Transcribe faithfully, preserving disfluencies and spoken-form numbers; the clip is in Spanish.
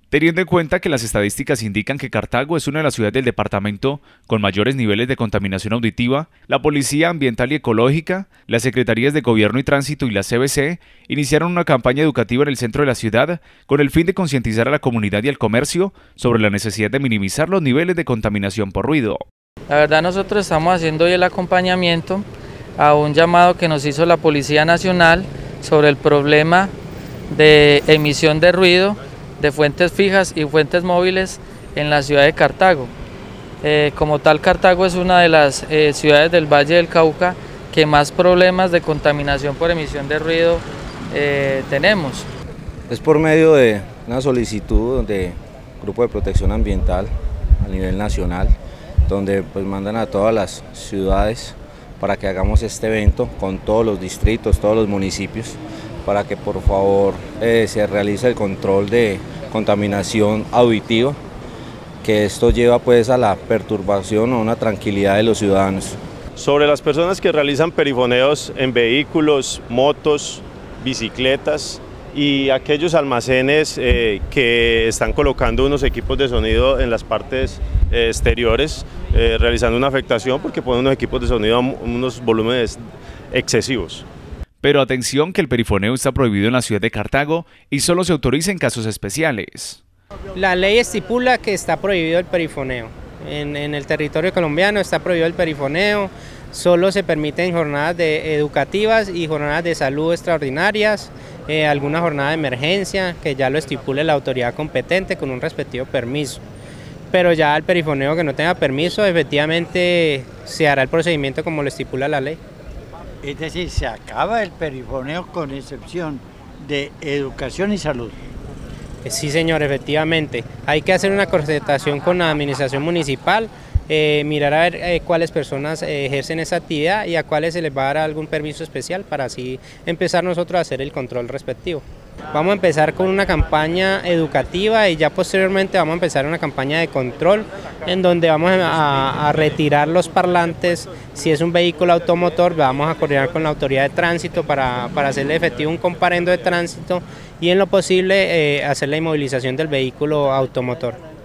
Teniendo en cuenta que las estadísticas indican que Cartago es una de las ciudades del departamento con mayores niveles de contaminación auditiva, la Policía Ambiental y Ecológica, las Secretarías de Gobierno y Tránsito y la C B C iniciaron una campaña educativa en el centro de la ciudad con el fin de concientizar a la comunidad y al comercio sobre la necesidad de minimizar los niveles de contaminación por ruido. La verdad, nosotros estamos haciendo hoy el acompañamiento a un llamado que nos hizo la Policía Nacional sobre el problema de emisión de ruido de fuentes fijas y fuentes móviles en la ciudad de Cartago. Eh, como tal, Cartago es una de las eh, ciudades del Valle del Cauca que más problemas de contaminación por emisión de ruido eh, tenemos. Es por medio de una solicitud de Grupo de Protección Ambiental a nivel nacional, donde pues mandan a todas las ciudades para que hagamos este evento con todos los distritos, todos los municipios, para que por favor eh, se realice el control de contaminación auditiva, que esto lleva pues a la perturbación o una tranquilidad de los ciudadanos. Sobre las personas que realizan perifoneos en vehículos, motos, bicicletas y aquellos almacenes eh, que están colocando unos equipos de sonido en las partes eh, exteriores, eh, realizando una afectación porque ponen unos equipos de sonido a unos volúmenes excesivos. Pero atención que el perifoneo está prohibido en la ciudad de Cartago y solo se autoriza en casos especiales. La ley estipula que está prohibido el perifoneo. En, en el territorio colombiano está prohibido el perifoneo, solo se permiten jornadas de, educativas y jornadas de salud extraordinarias, eh, alguna jornada de emergencia que ya lo estipule la autoridad competente con un respectivo permiso. Pero ya el perifoneo que no tenga permiso, efectivamente se hará el procedimiento como lo estipula la ley. Es decir, se acaba el perifoneo con excepción de educación y salud. Sí, señor, efectivamente. Hay que hacer una concertación con la administración municipal, eh, mirar a ver eh, cuáles personas eh, ejercen esa actividad y a cuáles se les va a dar algún permiso especial para así empezar nosotros a hacer el control respectivo. Vamos a empezar con una campaña educativa y ya posteriormente vamos a empezar una campaña de control en donde vamos a, a retirar los parlantes. Si es un vehículo automotor, vamos a coordinar con la autoridad de tránsito para, para hacerle efectivo un comparendo de tránsito y en lo posible eh, hacer la inmovilización del vehículo automotor.